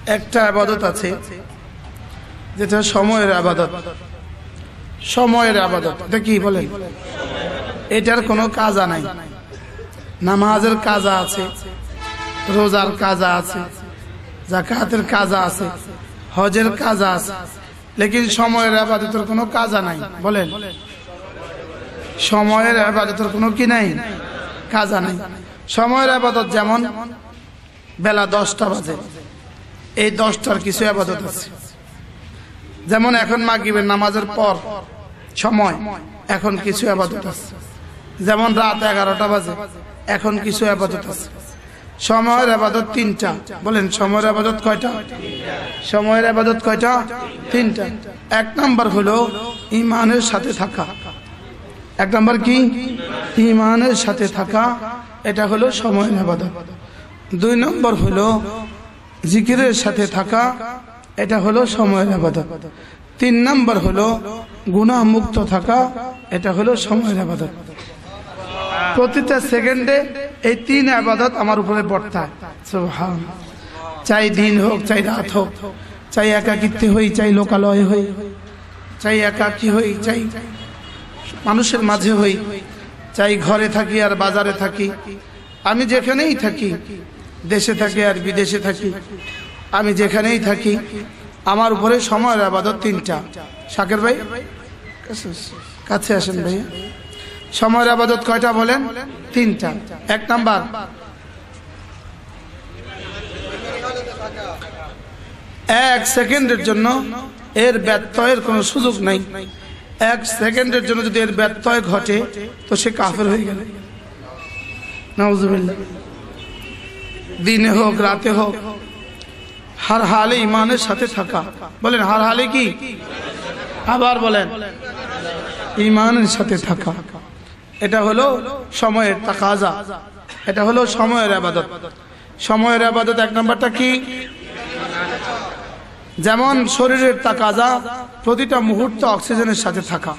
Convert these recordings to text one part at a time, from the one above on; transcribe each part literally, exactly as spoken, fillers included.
একটা ইবাদত আছে যেটা সময়ের ইবাদত। সময়ের ইবাদত এটা কি বলেন? এটার কোনো কাজা নাই। নামাজের কাজা আছে, রোজার কাজা আছে, যাকাতের কাজা আছে, হজের কাজা আছে, লেকিন সময়ের ইবাদতের কোনো কাজা নাই। বলেন, সময়ের ইবাদতের কোনো কি নাই? কাজা নাই। সময়ের ইবাদত যেমন বেলা দশটা বাজে, এই দশটার কিছু ইবাদত আছে। যেমন এখন মাগরিবের নামাজের পর সময়, এখন কিছু ইবাদত আছে। যেমন রাত এগারোটা বাজে, এখন কিছু ইবাদত আছে। সময়ের ইবাদত তিনটা। বলেন, সময়ের ইবাদত কয়টা? সময়ের ইবাদত কয়টা? তিনটা। এক নাম্বার হলো ঈমানের সাথে থাকা। এক নাম্বার কি? ঈমানের সাথে থাকা, এটা হলো সময়ের ইবাদত। দুই নম্বর হলো জিকিরের সাথে থাকা, এটা হলো সময়ের ইবাদত। তিন নম্বর হলো গুনাহ মুক্ত থাকা, এটা হলো সময়ের ইবাদত। প্রতিটা সেকেন্ডে এই তিন ইবাদত আমার উপরে বর্তায়। সুবহানাল্লাহ। চাই দিন হোক, চাই রাত হোক, চাই একাকিত্বে হই, চাই লোকালয় হই, চাই একাকী হই, চাই মানুষের মাঝে হই, চাই ঘরে থাকি আর বাজারে থাকি, আমি যেখানেই থাকি, দেশে থাকি আর বিদেশে থাকি, আমি যেখানেই থাকি, আমার উপরে সময়ের ইবাদত তিনটা। শাকের ভাই কাছে আসেন ভাই। সময়ের ইবাদত কয়টা বলেন? তিনটা। এক নাম্বার এক সেকেন্ডের জন্য এর ব্যত্যয়ের কোনো সুযোগ নাই। এক সেকেন্ডের জন্য যদি এর ব্যত্যয় ঘটে তো সে কাফের হয়ে গেল। নাউজুবিল্লাহ। দিনে হোক রাতে হোক, হার হালে ইমানের সাথে থাকা। বলেন, হার হালে কি? আবার বলেন, ইমানের সাথে থাকা। এটা হলো সময়ের তাকাজা, এটা হলো সময়ের ইবাদত। সময়ের ইবাদত এক নাম্বারটা কি? যেমন শরীরের তাকাজা প্রতিটা মুহূর্তে অক্সিজেনের সাথে থাকা।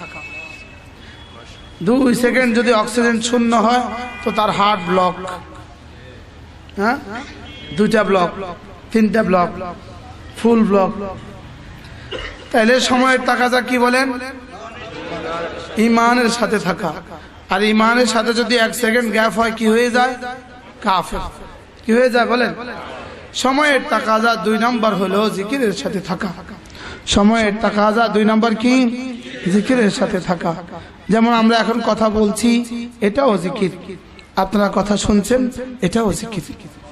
দুই সেকেন্ড যদি অক্সিজেন শূন্য হয় তো তার হার্ট ব্লক, হ্যাঁ, দুইটা ব্লক, তিনটা ব্লক, ফুল ব্লক। তাহলে সময়ের তাকাজা কি বলেন? ইমানের সাথে থাকা। আর ইমানের সাথে যদি এক সেকেন্ড গ্যাপ হয় কি হয়ে যায়? কাফের। কি হয়ে যায় বলেন? সময়ের তাকাজা দুই নম্বর হলো জিকিরের সাথে থাকা। সময়ের তাকাজা দুই নম্বর কি? জিকিরের সাথে থাকা। যেমন আমরা এখন কথা বলছি, এটাও জিকির। আপনারা কথা শুনছেন, এটাও জিকির।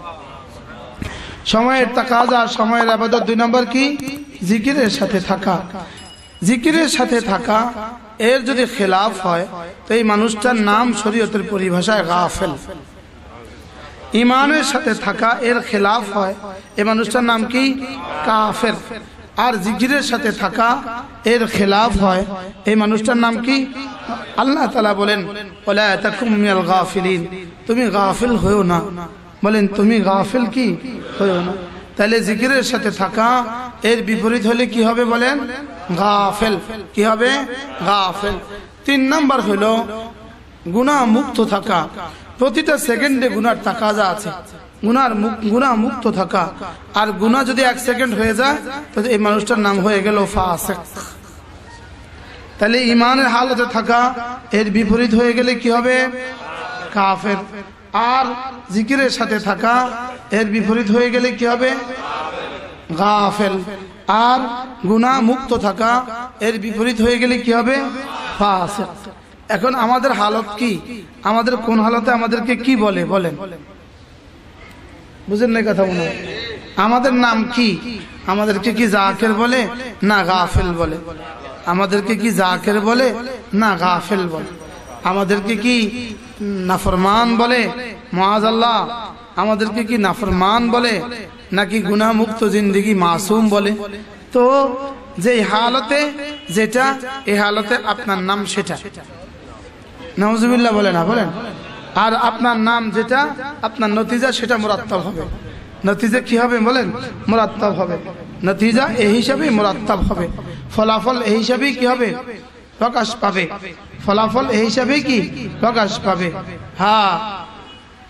সময়ের তাকাজা, সময়ের ইবাদত দুই নম্বর কি? জিকিরের সাথে থাকা। জিকিরের সাথে থাকা এর যদি খেলাফ হয় তো এই মানুষটার নাম শরীয়তের পরিভাষায় গাফেল। ইমানের সাথে থাকা এর খেলাফ হয়, এই মানুষটার নাম কি? কাফের। আর জিকিরের সাথে থাকা এর খেলাফ হয়, এই মানুষটার নাম কি? আল্লাহ তাআলা বলেন, ওয়ালা তাকুম মিনাল গাফিলিন, তুমি গাফিল হয়ো না। বলেন, তুমি গাফিল কি হয়ো না। তাহলে জিকিরের সাথে থাকা এর বিপরীত হলে কি হবে বলেন? গাফেল। কি হবে? গাফেল। তিন নাম্বার হলো গুনাহ মুক্ত থাকা। প্রতিটা সেকেন্ডে গুনার তাকাজা আছে, গুনার গুনাহ মুক্ত থাকা। আর গুনাহ যদি এক সেকেন্ড হয়ে যায় তো এই মানুষটার নাম হয়ে গেল ফাসিক। তাহলে ইমানের হালতে থাকা এর বিপরীত হয়ে গেলে কি হবে? কাফের। আর জিকিরের সাথে থাকা এর বিপরীত হয়ে গেলে কি হবে? গাফেল। আর গুনাহ মুক্ত থাকা এর বিপরীত হয়ে গেলে কি হবে? ফাসিক। এখন আমাদের হালত কি? আমাদের কোন হালতে আমাদেরকে কি বলে বলেন? বুঝেন না কথা মনে? আমাদের নাম কি? আমাদেরকে কি জাকির বলে না গাফেল বলে? আমাদেরকে কি জাকির বলে না গাফেল বলে? আমাদেরকে কি নাফরমান বলে? মুআযাল্লাহ। আমাদেরকে কি নাফরমান বলে নাকি গুনাহ মুক্ত জিন্দেগি মাসুম বলে? তো যে হালতে যেটা, এই হালতে আপনার নাম সেটা। নাউজুবিল্লাহ বলে না বলেন। আর আপনার নাম যেটা, আপনার নতিজা সেটা মুরাত্তাব হবে। নতিজা কি হবে বলেন? মুরাত্তাব হবে। নতিজা এই হিসাবে মুরাত্তাব হবে। ফলাফল এই হিসাবে কি হবে? প্রকাশ পাবে। ফলাফল এই হিসাবে কি প্রকাশ পাবে। হ্যাঁ,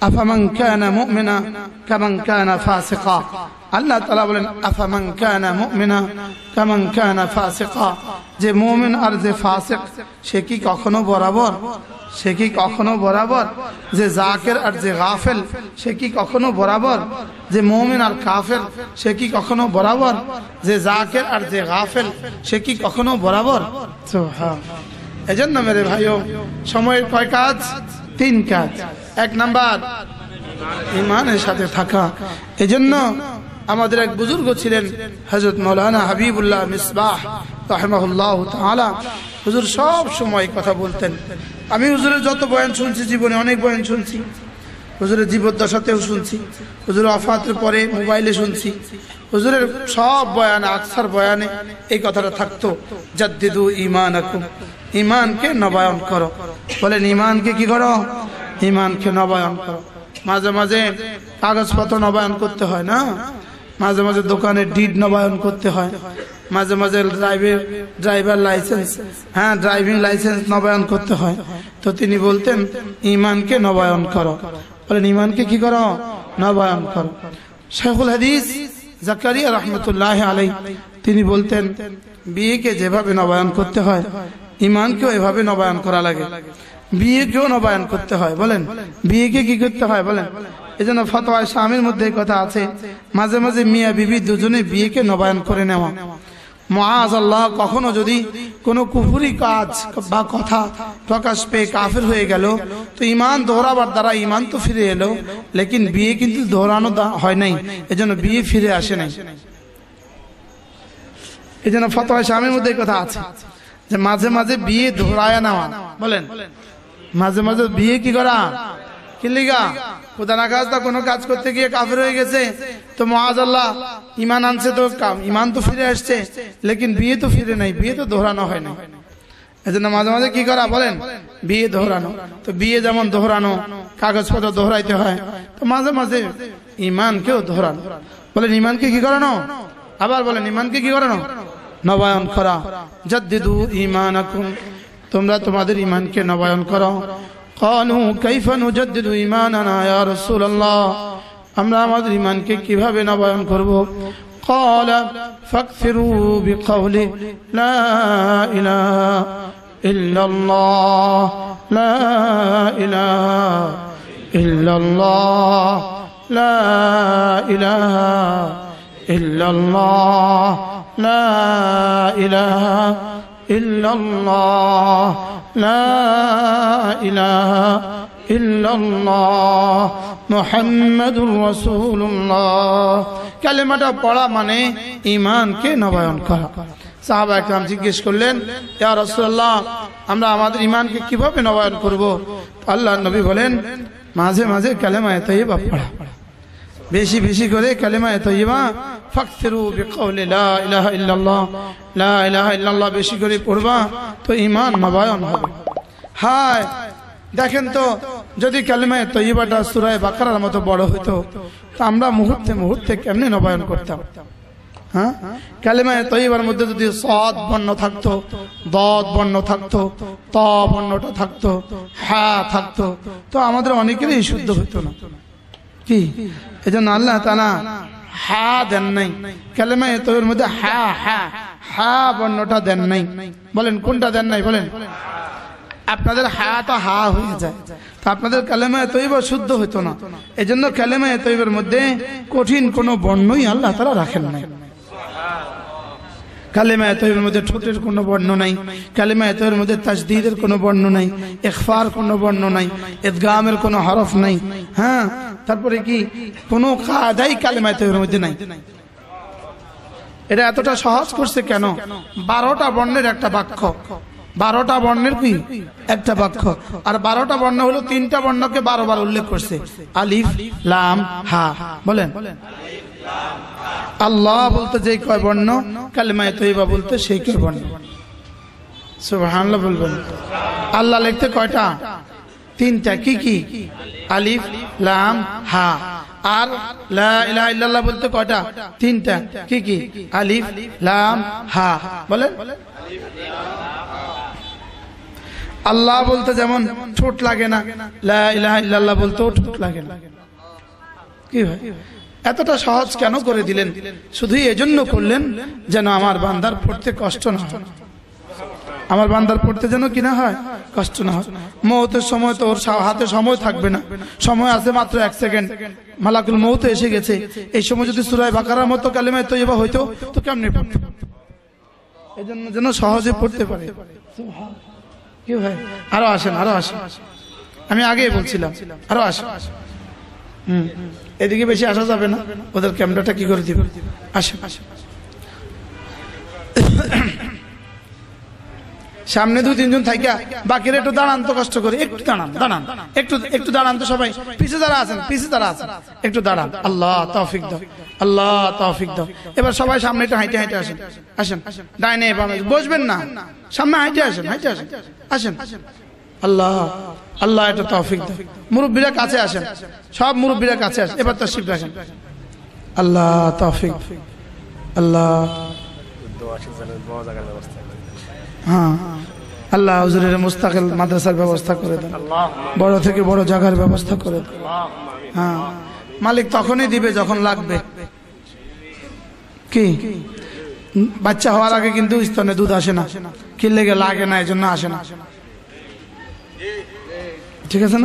আফামান কানা মুমিনা কামান কানা ফাসিকা। আল্লাহ তাআলা বলেন আফামান কানা মুমিনা কামান কানা ফাসিকা, যে মুমিন আর যে ফাসিক সে কি কখনো বরাবর? সে কি কখনো বরাবর? যে জাকির আর যে গাফিল সে কি কখনো বরাবর? যে মুমিন আর কাফের সে কি কখনো বরাবর? যে জাকির আর যে গাফিল সে কি কখনো বরাবর? সুবহানাল্লাহ। এজন্য মেরে ভাইও, সময়ের কয় কাজ? তিন কাজ। এক নাম্বার ঈমানের সাথে থাকা। এজন্য আমাদের এক বুজুর্গ ছিলেন হযরত মাওলানা হাবিবুল্লাহ মিসবাহ রাহিমাহুল্লাহ তাআলা। হুজুর সব সময় কথা বলতেন। আমি হুজুরের যত বয়ান শুনছি, জীবনে অনেক বয়ান শুনছি, হুজুরের জীবদ্দশাতেও শুনছি, হুজুরের ওয়াফাতের পরে মোবাইলে শুনছি, হুজুরের সব বয়ানে, আকসার বয়ানে এই কথাটা থাকতো, জাদ্দিদু ঈমানাকুম, ঈমানকে নবায়ন করো। বলেন ঈমানকে কি করো? ঈমানকে নবায়ন করো। মাঝে মাঝে কাগজপত্র নবায়ন করতে হয় না, মাঝে মাঝে দোকানের ডিড নবায়ন করতে হয়, মাঝে মাঝে ড্রাইভার ড্রাইভার লাইসেন্স, হ্যাঁ ড্রাইভিং লাইসেন্স নবায়ন করতে হয়। তো তিনি বলতেন ঈমানকে নবায়ন করো। বলেন ঈমানকে কি করো? নবায়ন করো। শাইখুল হাদিস জাকারিয়া রহমতুল্লাহ আলাইহি তিনি বলতেন বিয়েকে যেভাবে নবায়ন করতে হয় ঈমানকেও এভাবে নবায়ন করা লাগে। বিয়েকেও নবায়ন করতে হয়। বলেন বিয়েকে কি করতে হয়? বলেন এই জন্য ফতোয়া শামির মধ্যে কথা আছে, মাঝে মাঝে মিয়া বিবি দুজনে বিয়েকে নবায়ন করে নেওয়া। মুআযাল্লাহ, কখনো যদি কোনো কুফরি কাজ বা কথা প্রকাশ পেয়ে কাফের হয়ে গেল, তো ঈমান দোহরাবার দ্বারা ঈমান তো ফিরে এলো, লেকিন বিয়ে কিন্তু দোহরানো হয় নাই, এজন্য বিয়ে ফিরে আসে নাই। এই জন্য ফতোয়া শামির মধ্যে কথা আছে যে মাঝে মাঝে বিয়ে দোহরায় নেওয়া। বলেন মাঝে মাঝে বিয়ে কি করা? কি লিগা? খোদা না খাস্তা কোনো কাজ করতে গিয়ে কাফের হয়ে গেছে, তো মুআযাল্লাহ ঈমান আনছে, তো ঈমান তো ফিরে আসছে, লেকিন বিয়ে তো ফিরে নাই, বিয়ে তো দোহরানো হয় না। এজন্য মাঝে মাঝে কি করা? বলেন বিয়ে দোহরানো। তো বিয়ে যেমন দোহরানো, কাগজপত্র দোহরাইতে হয়, তো মাঝে মাঝে ঈমানকেও দোহরানো। বলেন ঈমানকে কি করানো? আবার বলেন ঈমানকে কি করানো? নবায়ন করা। জাদ্দিদু ঈমানাকুম, তোমরা তোমাদের ঈমানকে নবায়ন করো। ক্বালু কাইফা নুজাদ্দিদু ঈমানানা ইয়া রাসূলুল্লাহ, আমরা আমাদের ঈমানকে কিভাবে নবায়ন করব? ক্বালা ফাকসিরু বিকাউলি লা ইলাহা ইল্লাল্লাহ, লা ইলাহা ইল্লাল্লাহ, লা ইলাহা ইল্লাল্লাহ, লা ইলাহা ইল্লাল্লাহ, লা ইলাহা ইল্লাল্লাহ মুহাম্মাদুর রাসূলুল্লাহ। কালেমাটা পড়া মানে ঈমানকে নবায়ন করা। সাহাবা একরাম জিজ্ঞেস করলেন, ইয়া রাসূলুল্লাহ, আমরা আমাদের ঈমানকে কিভাবে নবায়ন করব? আল্লাহর নবী বলেন, মাঝে মাঝে কালেমায়ে তাইয়্যিবা পড়া, বেশি বেশি করে কালেমায়ে তাইয়্যিবা, ফাকসিরু বিকাউলি লা ইলাহা ইল্লাল্লাহ, লা ইলাহা ইল্লাল্লাহ বেশি করে পড়বা, তো ঈমান নবায়ন হবে। হায় দেখেন তো, যদি কালেমায়ে তাইয়্যিবাটা সূরা বাকারার মতো বড় হতো, তো আমরা মুহূর্তে মুহূর্তে কেমনে নবায়ন করতাম? হ্যাঁ, কালেমায়ে তাইয়্যিবার মধ্যে যদি সাদ বর্ণ থাকতো, দাদ বর্ণ থাকতো, তা বর্ণটা থাকতো, হা থাকতো, তো আমাদের অনেকেরই শুদ্ধ হতো না। কি এজন্য আল্লাহ তাআলা হা দেন নাই কালেমায়ে তাইয়্যিবার মধ্যে, হা হা হা বর্ণটা দেন নাই। বলেন কোনটা দেন নাই? বলেন আপনাদের হা তো হা হয়ে যায়, তো আপনাদের কালেমায়ে তাইয়্যিবা শুদ্ধ হতো না। এজন্য কালেমায়ে তাইয়্যিবার মধ্যে কঠিন কোনো বর্ণই আল্লাহ তাআলা রাখেন নাই। কালেমায়ে তাইয়্যিবার মধ্যে ঠোঁটের কোনো বর্ণ নাই, কালেমায়ে তাইয়্যিবার মধ্যে তাসদীদের কোনো বর্ণ নাই, ইখফার কোনো বর্ণ নাই, ইদগামের কোনো হরফ নাই। হ্যাঁ, তারপরে কি কোনো কায়দাই কালেমায়ে তাইয়্যিবার মধ্যে নাই। এটা এতটা সহজ করছে কেন? বারোটা বর্ণের একটা বাক্য, বারোটা বর্ণের কি একটা বাক্য, আর বারোটা বর্ণ হলো তিনটা বর্ণকে বারো বার উল্লেখ করছে, আলিফ লাম হা। বলেন আল্লাহ বলতে যে কয় বর্ণ, কালেমায়ে তাইয়্যিবা বলতে সেই কয় বর্ণ। সুবহানাল্লাহ বলবেন। আল্লাহ লিখতে কয়টা? তিনটা। কি কি? আলিফ লাম হা। আর লা ইলাহা ইল্লাল্লাহ বলতে কয়টা? তিনটা। কি কি? আলিফ লাম হা। বলেন আল্লাহ বলতে যেমন ঠোঁট লাগে না, লা ইলাহা ইল্লাল্লাহ বলতেও ঠোঁট লাগে না। কি হয়? এতটা সহজ কেন করে দিলেন? শুধুই এজন্য করলেন যেন আমার বান্দার পড়তে কষ্ট না হয়, আমার বান্দার পড়তে যেন কি না হয়, কষ্ট না হয়। মওতের সময় তো ওর হাতে সময় থাকবে না, সময় আছে মাত্র এক সেকেন্ড, মালাকুল মওত এসে গেছে। এই সময় যদি সূরা বাকারার মতো কালিমা তৈয়বা হইতো তো কেমনে পড়তে? এজন্য যেন সহজে পড়তে পারে। কি ভাই, আরো আসেন, আরো আসেন, আমি আগেই বলছিলাম আরো আসেন। হম এদিকে বেশি আসা যাবে না, ওদের ক্যামেরাটা কি করে দিবে। আসেন আসেন, সামনে দুই তিনজন থাইকা বাকিরা একটু দাঁড়ান তো, কষ্ট করে একটু দাঁড়ান, দাঁড়ান একটু, একটু দাঁড়ান তো সবাই। পিছে যারা আছেন, পিছে যারা আছেন একটু দাঁড়ান। আল্লাহ তৌফিক দাও, আল্লাহ তৌফিক দাও। এবার সবাই সামনে একটু হাইটে হাইটে আসেন, আসেন ডাইনে বামে বসবেন না, সামনে হাইটে আসেন, হাইটে আসেন, আসেন। আল্লাহ আল্লাহ একটু তৌফিক দাও। মুরব্বীরা কাছে আসেন, সব মুরব্বীরা কাছে আসেন। এবার তাশরিফ রাখেন। আল্লাহ তৌফিক, আল্লাহ। হ্যাঁ আল্লাহ হুজুরের মুস্তাকিল মাদ্রাসার ব্যবস্থা করে দেন, বড় থেকে বড় জায়গার ব্যবস্থা করে দেন। হ্যাঁ মালিক তখনই দিবে যখন লাগবে। কি বাচ্চা হওয়ার আগে কিন্তু স্তনে দুধ আসে না, কি লেগে লাগে না, এই জন্য আসে না। ঠিক আছে না?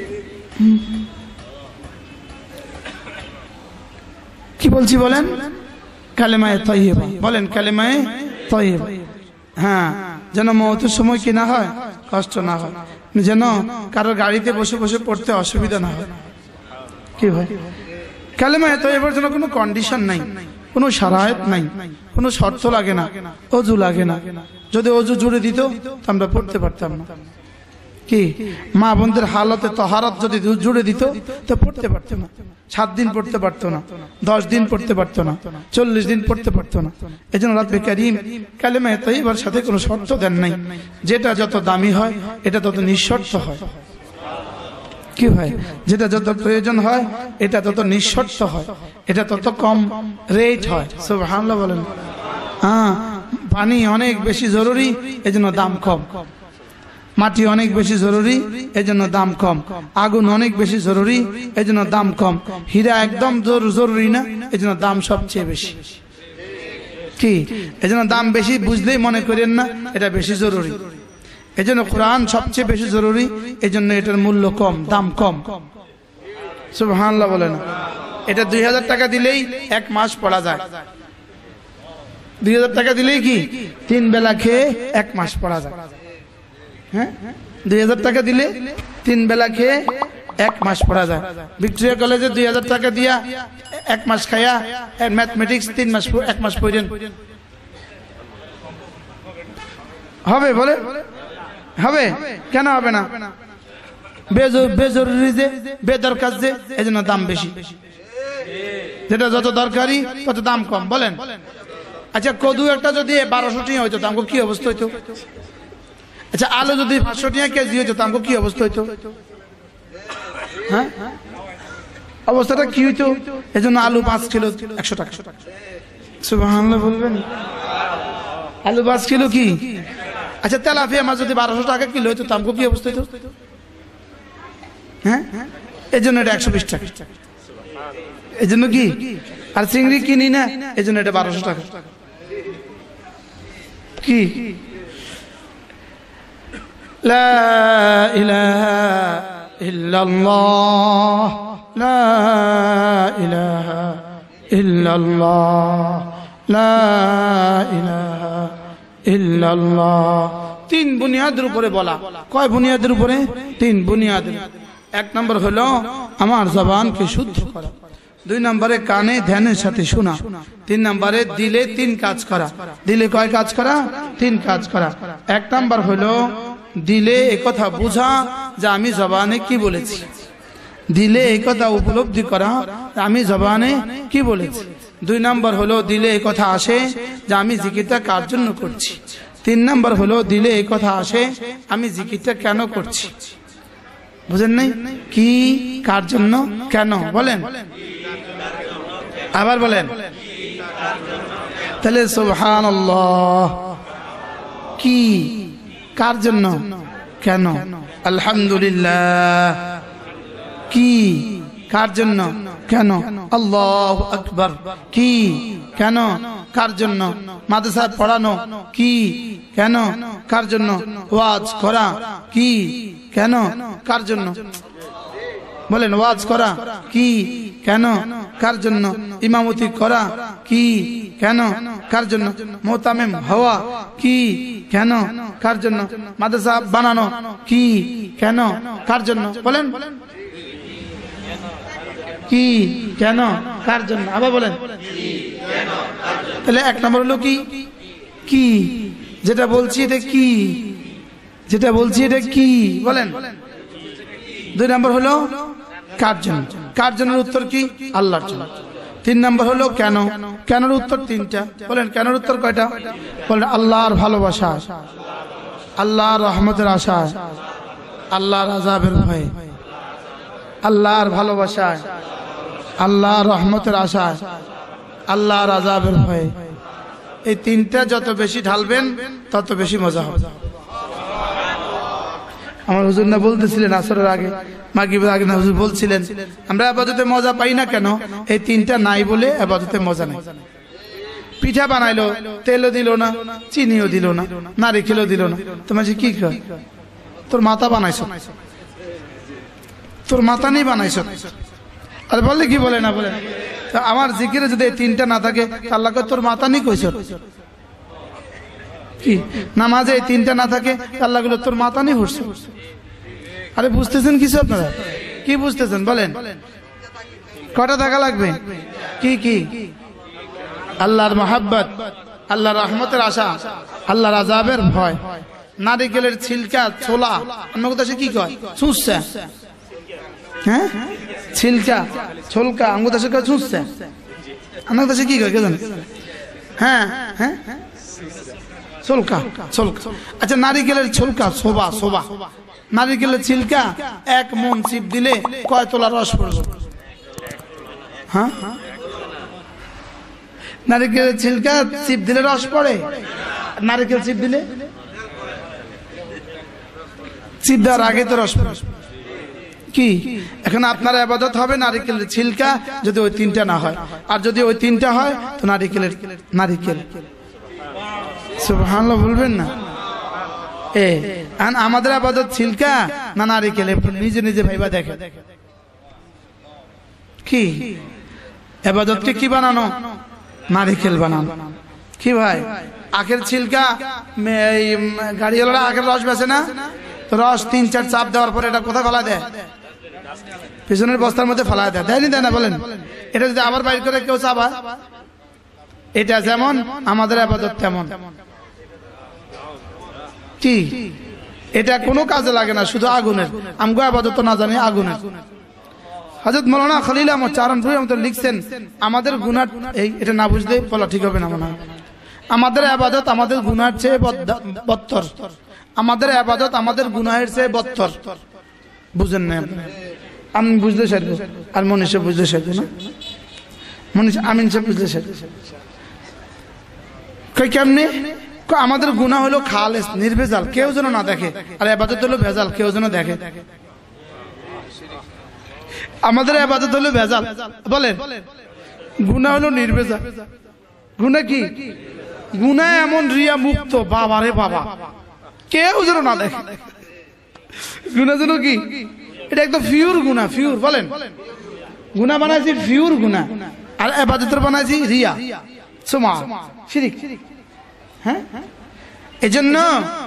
কি বলছি বলেন? কালেমায়ে তাইয়্যিবা বলেন, কালেমায়ে তাইয়্যিবা। হ্যাঁ যেন মওতের সময় কি না হয়, কষ্ট না হয়, যেন কারো গাড়িতে বসে বসে পড়তে অসুবিধা না হয়। কি ভাই, কালেমায়ে তাইয়্যিবার জন্য কোনো কন্ডিশন নাই, কোনো শারায়েত নাই, কোনো শর্ত লাগে না, অজু লাগে না। যদি অজু জুড়ে দিত তো আমরা পড়তে পারতাম না। কি মা বোনদের হালতে তহারত যদি জুড়ে দিত তো পড়তে পারতো না, সাত দিন পড়তে পারতো না, দশ দিন পড়তে পারতো না, চল্লিশ দিন পড়তে পারতো না। এই জন্য রব্বে কারীম কালেমায়ে তাইয়্যিবার সাথে কোনো শর্ত দেন নাই। যেটা যত দামি হয় এটা তত নিঃশর্ত হয়। কি হয়, যেটা যত প্রয়োজন হয় এটা তত নিঃশর্ত হয়, এটা তত কম রেট হয়। সুবহানাল্লাহ বলেন। হ্যাঁ পানি অনেক বেশি জরুরি, এজন্য দাম কম। মাটি অনেক বেশি জরুরি, এজন্য দাম কম। আগুন অনেক বেশি জরুরি, এজন্য দাম কম। হীরা একদম জরুরি না, এজন্য দাম সবচেয়ে বেশি। কি এজন্য দাম বেশি বুঝলেই মনে করেন না এটা বেশি জরুরি। এজন্য কোরআন সবচেয়ে বেশি জরুরি, এজন্য এটার মূল্য কম, দাম কম। সুবহানাল্লাহ বলেন। এটা দুই হাজার টাকা দিলেই এক মাস পড়া যায়। দুই হাজার টাকা দিলেই কি তিন বেলা খেয়ে এক মাস পড়া যায়। হ্যাঁ দুই হাজার টাকা দিলে তিন বেলা খেয়ে এক মাস পড়া যায়। ভিক্টোরিয়া কলেজে দুই হাজার টাকা দিয়া এক মাস খাইয়া ম্যাথমেটিক্স তিন মাস এক মাস পড়েন হবে? বলে হবে? কেন হবে না? বেজরুরি যে, বেদরকার যে, এজন্য দাম বেশি। যেটা যত দরকারি তত দাম কম। বলেন আচ্ছা কদু একটা যদি বারোশো টাকা হইতো তো আমাকে কি অবস্থা হইতো? আচ্ছা আলু যদি পাঁচশো টাকা কেজি হইতো তো আমাকে কি অবস্থা হইতো? হ্যাঁ অবস্থাটা কি হইতো? এজন্য আলু পাঁচ কিলো একশো টাকা। সুবহানাল্লাহ বলবেন। আলু পাঁচ কিলো কি? আচ্ছা তেলাপিয়া মাছ যদি বারোশো টাকা কিলো হইতো তো আমাকে কি অবস্থা হইতো? হ্যাঁ এই জন্য এটা একশো বিশ টাকা। এই জন্য কি? আর চিংড়ি কিনি না, এই জন্য এটা বারোশো টাকা। কি লা ইলাহা ইল্লাল্লাহ, লা ইলাহা ইল্লাল্লাহ, লা ইলাহা ইল্লাল্লাহ। তিন বুনিয়াদের উপরে বলা। কয় বুনিয়াদের উপরে? তিন বুনিয়াদ। এক নম্বর হলো আমার জবানকে শুদ্ধ করা, দুই নম্বরে কানে ধ্যানের সাথে শোনা, তিন নম্বরে দিলে তিন কাজ করা। দিলে কয় কাজ করা? তিন কাজ করা। এক নম্বর হলো দিলে একথা বোঝা যে আমি জবানে কি বলেছি, দিলে একথা উপলব্ধি করা আমি জবানে কি বলেছি। দুই নম্বর হলো দিলে একথা আসে যে আমি জিকিরটা কার জন্য করছি। তিন নম্বর হলো দিলে একথা আসে আমি জিকিরটা কেন করছি। বুঝেন নাই? কি, কার জন্য, কেন? বলেন আবার বলেন। তাহলে সুবহানাল্লাহ, কি, কার জন্য, কেন? আলহামদুলিল্লাহ কি? কার জন্য? কেন? আল্লাহু আকবার কি? কেন? কার জন্য? মাদ্রাসায় পড়ানো কি? কেন? কার জন্য? ওয়াজ করা কি? কেন? কার জন্য? বলেন, ওয়াজ করা কি? কেন? কার জন্য? ইমামতি করা কি? কেন? কার জন্য? মুতামিম হওয়া কি? কেন? কার জন্য? মাদ্রাসা বানানো কি? কেন? কার জন্য? বলেন কি? কেন? কার জন্য? আবার বলেন। তাহলে এক নম্বর হলো কি? কি? যেটা বলছি এটা কি? যেটা বলছি এটা কি? বলেন। দুই নম্বর হলো কার জন্য? কার জন্যের উত্তর কি? আল্লাহর জন্য। তিন নম্বর হলো কেন? কেনর উত্তর তিনটা। বলেন, কেনর উত্তর কয়টা? বলেন, আল্লাহর ভালোবাসা, আল্লাহর রহমতের আশা, আল্লাহর আযাবের ভয়। আল্লাহর ভালোবাসা, আল্লাহর রহমতের আশা, আল্লাহর আযাবের ভয়। এই তিনটা যত বেশি ঢালবেন তত বেশি মজা হবে। আমার হুজুর না বলতেছিলেন আসরের আগে, মাগরিবের আগে না হুজুর বলছিলেন, আমরা ইবাদতে মজা পাই না কেন? এই তিনটা নাই বলে ইবাদতে মজা নাই। পিঠা বানাইলো, তেলও দিল না, চিনিও দিল না, নারিকেলও দিল না, তোমার কি কয়? তোর মাথা বানাইছ, তোর মাথা নেই বানাইছ। আর বললে কি বলে না বলে? আমার জিকিরে যদি এই তিনটা না থাকে, আল্লাহকে তোর মাথা নেই কইছ কি? নামাজে এই তিনটা না থাকে, আল্লাহ গুলো তোর মাথা নেই ঘুরছে। আরে বুঝতেছেন কিছু আপনারা? কি বুঝতেছেন বলেন? কটা থাকা লাগবে? কি কি? আল্লাহর মহাব্বত, আল্লাহর রহমতের আশা, আল্লাহর আযাবের ভয়। নারিকেলের ছিলকা, ছোলা, অন্য কথা কি কয়? চুষছে। হ্যাঁ, ছিলকা, ছোলকা, আঙ্গুর দাসে কয় চুষছে। অন্য কথা কি কয় কে জানে? হ্যাঁ হ্যাঁ, ছোলকা, ছোলকা। আচ্ছা, নারিকেলের ছোলকা, শোভা, শোভা। নারিকেলের ছিলকা এক মন চিপ দিলে কয় তোলা রস পড়বে? হ্যাঁ, নারিকেলের ছিলকা চিপ দিলে রস পড়ে? নারিকেল চিপ দিলে? চিপ দেওয়ার আগে তো রস পড়ে কি? এখন আপনার ইবাদত হবে নারিকেলের ছিলকা যদি ওই তিনটা না হয়, আর যদি ওই তিনটা হয় তো নারিকেলের নারিকেল। সুবহানাল্লাহ বলবেন না? এ আমাদের ইবাদত ছিলকা না নারিকেল? নিজে নিজে ভাইবা দেখে কি ইবাদতকে কি বানানো? নারিকেল বানানো। কি ভাই, আখের ছিলকা, গাড়িওয়ালারা আখের রস বেছে না? রস তিন চার চাপ দেওয়ার পরে এটা কোথায় ফেলা দেয়? পিছনের বস্তার মধ্যে ফেলা দেয়, দেয়নি? দেয় না? বলেন। এটা যদি আবার বাইর করে কেউ চাবা, এটা যেমন আমাদের ইবাদত তেমন। কি এটা কোনো কাজে লাগে না, শুধু আগুনের। আমগো ইবাদত না জানি আগুনের। হযরত মাওলানা খলিল আহমদ চারণপুরি আমাদের লিখছেন, আমাদের গুনাহ এই এটা না বুঝলে বলা ঠিক হবে না মনে হয়। আমাদের ইবাদত আমাদের গুনাহের চেয়ে বদতর। আমাদের ইবাদত আমাদের গুনাহের চেয়ে বদতর। বুঝেন না? আমি বুঝলে সারব, আর মনীষা বুঝলে সারব না? মনীষা আমিন সাহেব বুঝলে সারব। কই কেমনে? আমাদের গুনাহ হলো খালেস, নির্ভেজাল, কেউ যেন না দেখে। আর ইবাদত হলো ভেজাল, কেউ যেন দেখে। আমাদের ইবাদত হলো ভেজাল। বলেন, গুনাহ হলো নির্ভেজাল। গুনাহ কি? গুনাহ এমন রিয়া মুক্ত, বাবা রে বাবা, কেউ যেন না দেখে। গুনাহ যেন কি? এটা একদম ফিউর গুনাহ, ফিউর। বলেন, গুনাহ বানাইছি ফিউর গুনাহ, আর ইবাদতের বানাইছি রিয়া, সুমা, শিরিক। হ্যাঁ, এজন্য